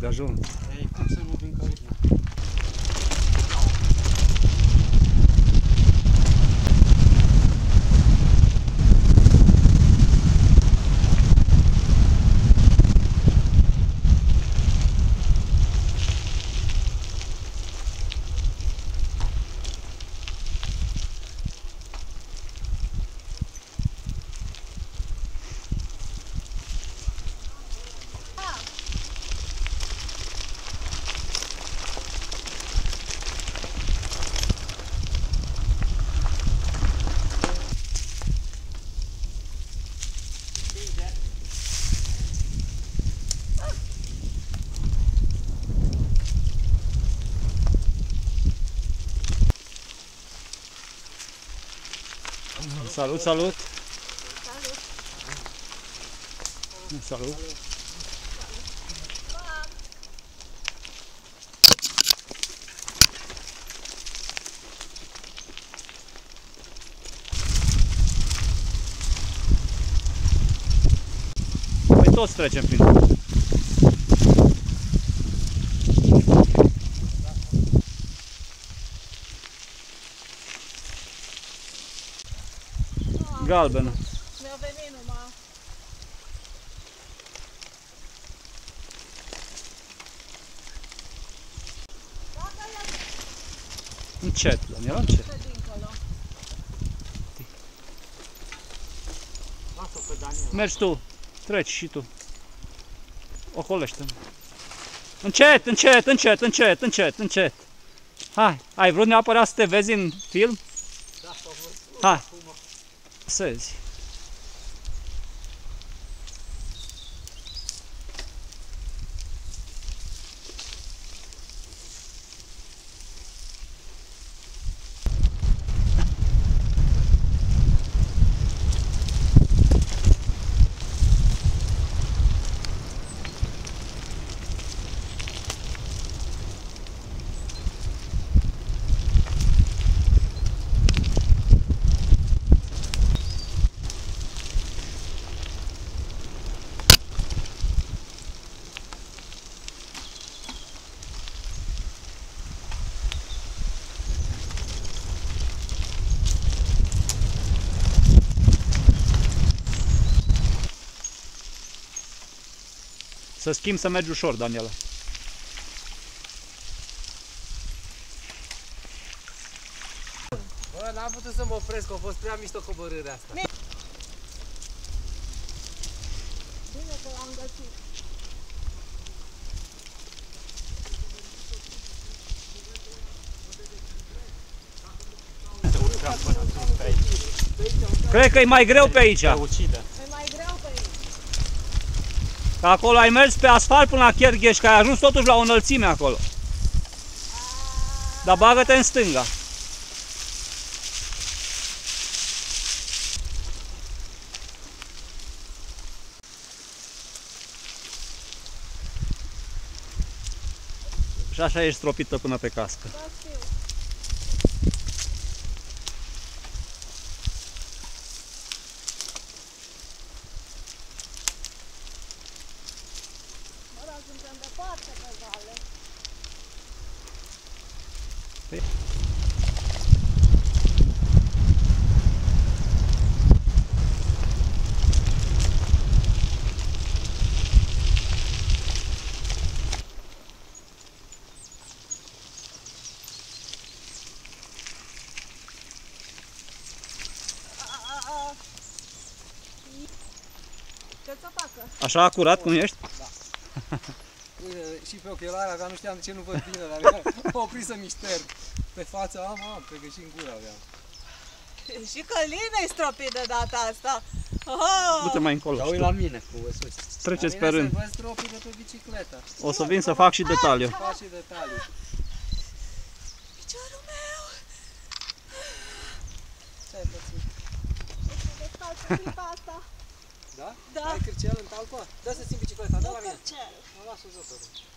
de ajuns. Ei, cum să nu vin ca aici? Salut, salut! Salut! Păi toți trecem prin. Galbenă. Mi-a venit numai. Încet, Daniela, încet. Lasă-o pe Daniela. Mergi tu, treci și tu. Ocolește-mă. Încet, încet, încet, încet, încet, încet. Hai, ai vrut neapărat să te vezi în film? Da, s-au văzut. Hai, să vezi. Să schimbi să mergi ușor, Daniela. Bă, n-am putut să mă opresc, a fost prea mișto coborârea asta. Bine că l-am găsit. Cred că e mai greu pe aici. Te ucide. E mai greu pe aici. Că acolo ai mers pe asfalt până la Chergheș, că ai ajuns totuși la o înălțime acolo. Dar bagă-te în stânga. Și așa ești stropită până pe cască. Da, știu. Mă, dar suntem departe pe vale. Ce să facă? Așa acurat cum ești? Și pe ochelari aveam, nu știam de ce nu văd bine, dar m-a oprit să mi șterg. Pe față am, cred că și în gură aveam. Și Călin-i stropit de data asta. Oh! Du-te mai încolo. Dar uit la mine cu văsuți. Treceți La pe mine rând. se văd stropii de pe bicicletă. O să vin să fac și detaliu. Fac și detalii. Piciorul meu! Ce ai pățit? Este descalț în clipa asta. Da? Da. Ai cârcel în talpă? Dă să țin bicicleta, dă Nu la mine. cel. Mă las jos.